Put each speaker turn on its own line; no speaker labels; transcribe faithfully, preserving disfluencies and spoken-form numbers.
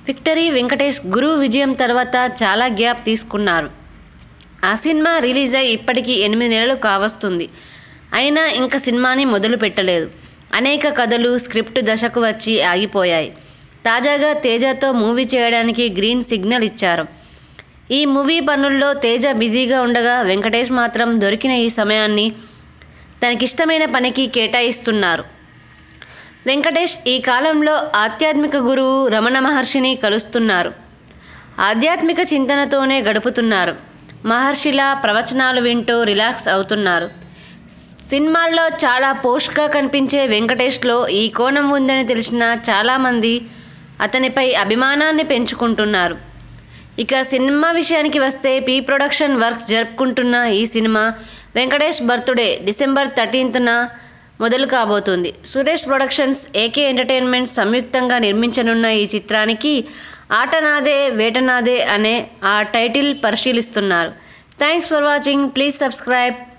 Victory Venkatesh గురు విజయం తర్వాత చాలా గ్యాప్ తీసుకున్నారు. ఆ సినిమా రిలీజ్ అయి ఇప్పటికీ ఎనిమిది నెలలు కావస్తుంది. అయినా ఇంకా సినిమాని మొదలు పెట్టలేదు. అనేక కథలు స్క్రిప్ట్ దశకు వచ్చి ఆగిపోయాయి. తాజాగా తేజతో మూవీ చేయడానికి గ్రీన్ సిగ్నల్ ఇచ్చారు. ఈ మూవీ పనుల్లో తేజ బిజీగా ఉండగా వెంకటేష్ మాత్రం దొరికిన ఈ సమయాన్ని తనకిష్టమైన పనికి కేటాయిస్తున్నారు. వెంకటేష్ ఈ కాలంలో ఆధ్యాత్మిక గురువు రమణ మహర్షిని కలుస్తున్నారు. ఆధ్యాత్మిక చింతనతోనే గడుపుతున్నారు. మహర్షిలా ప్రవచనాలు వింటూ రిలాక్స్ అవుతున్నారు. సినిమాల్లో చాలా పోష్గా కనిపించే వెంకటేష్లో ఈ కోణం ఉందని తెలిసిన చాలామంది అతనిపై అభిమానాన్ని పెంచుకుంటున్నారు. ఇక సినిమా విషయానికి వస్తే ప్రీ ప్రొడక్షన్ వర్క్ జరుపుకుంటున్న ఈ సినిమా వెంకటేష్ బర్త్డే డిసెంబర్ థర్టీన్త్న మొదలు కాబోతుంది. సురేష్ ప్రొడక్షన్స్, ఏకే ఎంటర్టైన్మెంట్స్ సంయుక్తంగా నిర్మించనున్న ఈ చిత్రానికి ఆట నాదే వేట నాదే అనే ఆ టైటిల్ పరిశీలిస్తున్నారు. Thanks for watching. Please subscribe.